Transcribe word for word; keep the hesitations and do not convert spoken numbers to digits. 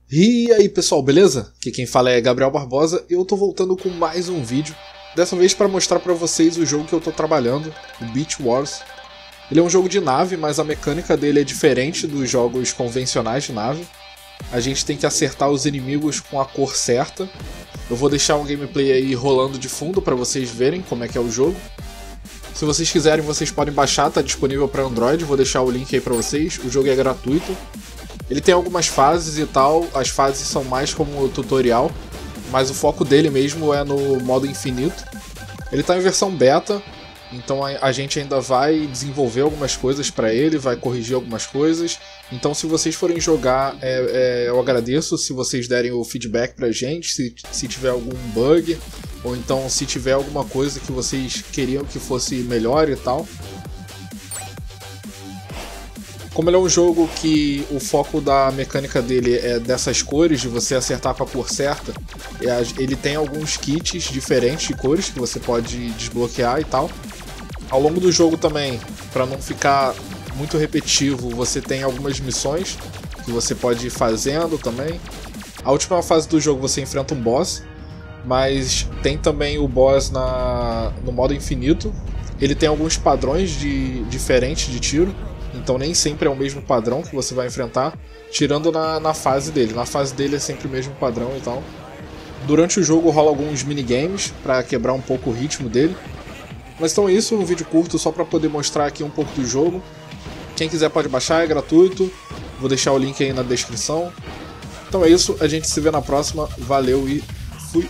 E aí pessoal, beleza? Aqui quem fala é Gabriel Barbosa e eu tô voltando com mais um vídeo. Dessa vez para mostrar para vocês o jogo que eu tô trabalhando, o Beat Wars. Ele é um jogo de nave, mas a mecânica dele é diferente dos jogos convencionais de nave. A gente tem que acertar os inimigos com a cor certa. Eu vou deixar um gameplay aí rolando de fundo para vocês verem como é que é o jogo. Se vocês quiserem, vocês podem baixar, tá disponível para Android, vou deixar o link aí para vocês. O jogo é gratuito. Ele tem algumas fases e tal, as fases são mais como tutorial, mas o foco dele mesmo é no modo infinito. Ele está em versão beta, então a gente ainda vai desenvolver algumas coisas para ele, vai corrigir algumas coisas. Então se vocês forem jogar, é, é, eu agradeço se vocês derem o feedback pra gente, se, se tiver algum bug, ou então se tiver alguma coisa que vocês queriam que fosse melhor e tal. Como ele é um jogo que o foco da mecânica dele é dessas cores, de você acertar com a cor certa, ele tem alguns kits diferentes de cores que você pode desbloquear e tal. Ao longo do jogo também, para não ficar muito repetitivo, você tem algumas missões que você pode ir fazendo também. A última fase do jogo você enfrenta um boss, mas tem também o boss na, no modo infinito. Ele tem alguns padrões de, diferentes de tiro. Então nem sempre é o mesmo padrão que você vai enfrentar, tirando na, na fase dele. Na fase dele é sempre o mesmo padrão e tal. Durante o jogo rola alguns minigames para quebrar um pouco o ritmo dele. Mas então é isso, um vídeo curto só para poder mostrar aqui um pouco do jogo. Quem quiser pode baixar, é gratuito. Vou deixar o link aí na descrição. Então é isso, a gente se vê na próxima. Valeu e fui!